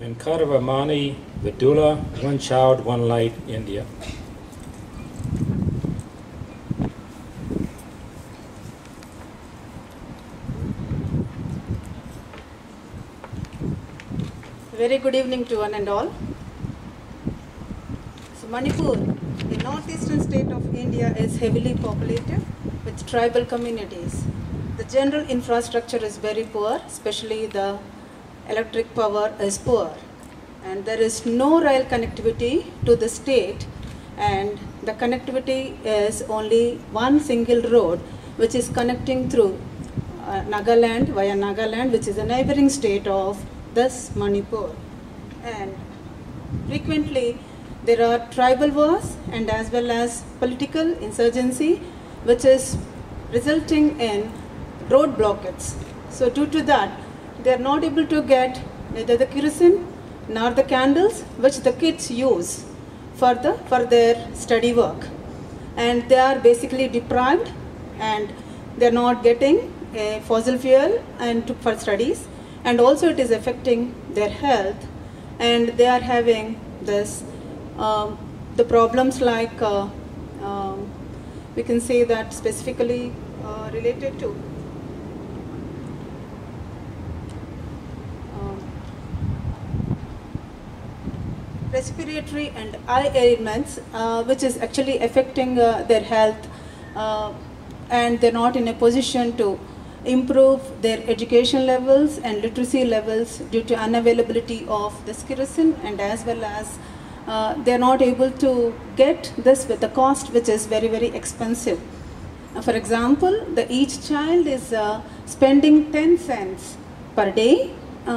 in Karavamani, Vidula, One Child, One Light, India. Very good evening to one and all. So Manipur, the northeastern state of India, is heavily populated with tribal communities. The general infrastructure is very poor, especially the electric power is poor. And there is no rail connectivity to the state, and the connectivity is only one single road which is connecting through Nagaland, via Nagaland, which is a neighboring state of this Manipur. And frequently there are tribal wars and as well as political insurgency, which is resulting in road blockades. So due to that, they are not able to get neither the kerosene nor the candles which the kids use for their study work. And they are basically deprived, and they are not getting a fossil fuel for studies, and also it is affecting their health, and they are having this the problems like we can say that specifically related to respiratory and eye ailments, which is actually affecting their health, and they're not in a position to improve their education levels and literacy levels due to unavailability of this kerosene, and as well as they're not able to get this with the cost which is very, very expensive. For example, each child is spending 10 cents per day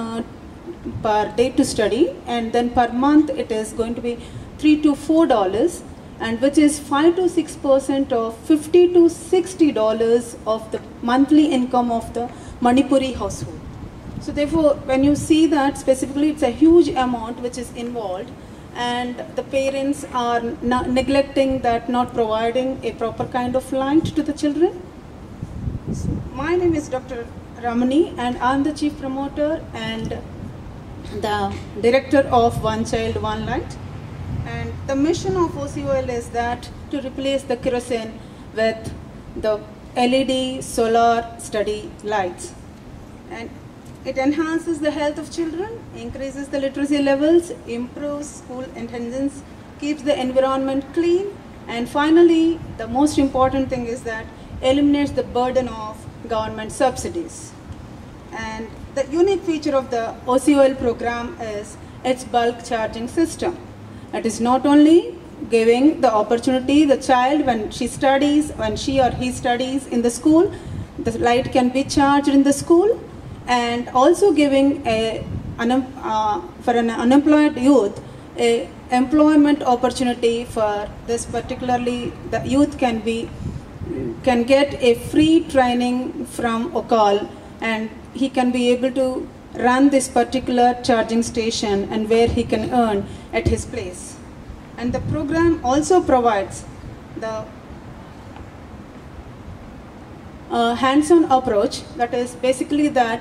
to study, and then per month it is going to be $3 to $4, and which is 5 to 6% of $50 to $60 of the monthly income of the Manipuri household. So therefore, when you see that specifically, it's a huge amount which is involved, and the parents are neglecting that, not providing a proper kind of light to the children. So my name is Dr. Ramani, and I'm the chief promoter and the director of One Child, One Light. And the mission of OCOL is that to replace the kerosene with the LED solar study lights. And it enhances the health of children, increases the literacy levels, improves school attendance, keeps the environment clean, and finally, the most important thing is that eliminates the burden of government subsidies. And the unique feature of the OCOL program is its bulk charging system. It is not only giving the opportunity, the child when she or he studies in the school, the light can be charged in the school, and also giving for an unemployed youth a employment opportunity for this. Particularly, the youth can get a free training from OCOL, and he can be able to run this particular charging station, and where he can earn at his place. And the program also provides the hands-on approach. That is basically that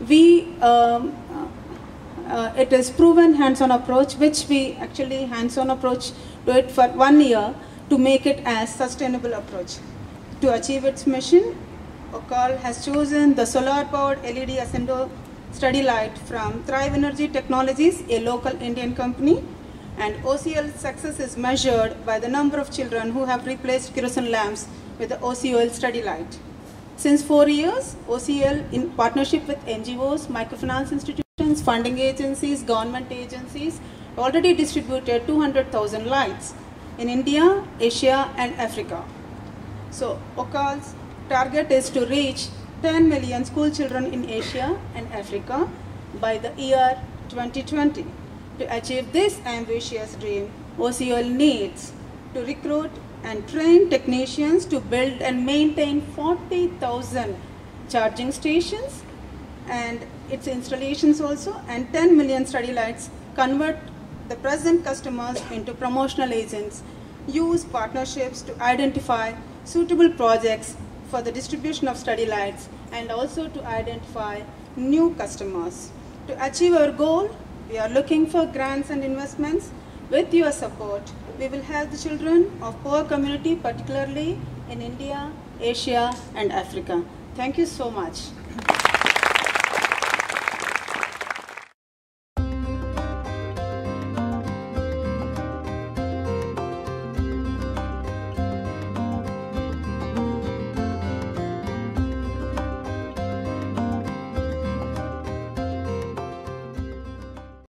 it is proven hands-on approach, which we actually hands-on approach to it for 1 year to make it as sustainable approach. To achieve its mission, OCOL has chosen the solar-powered LED Ascendo study light from Thrive Energy Technologies, a local Indian company, and OCOL's success is measured by the number of children who have replaced kerosene lamps with the OCOL study light. Since 4 years, OCOL, in partnership with NGOs, microfinance institutions, funding agencies, government agencies, already distributed 200,000 lights in India, Asia, and Africa. So OCOL's target is to reach 10 million school children in Asia and Africa by the year 2020. To achieve this ambitious dream, OCOL needs to recruit and train technicians to build and maintain 40,000 charging stations and its installations also, and 10 million study lights, convert the present customers into promotional agents, use partnerships to identify suitable projects for the distribution of study lights, and also to identify new customers. To achieve our goal, We are looking for grants and investments. With your support, we will help the children of poor community, particularly in India, Asia, and Africa. Thank you so much.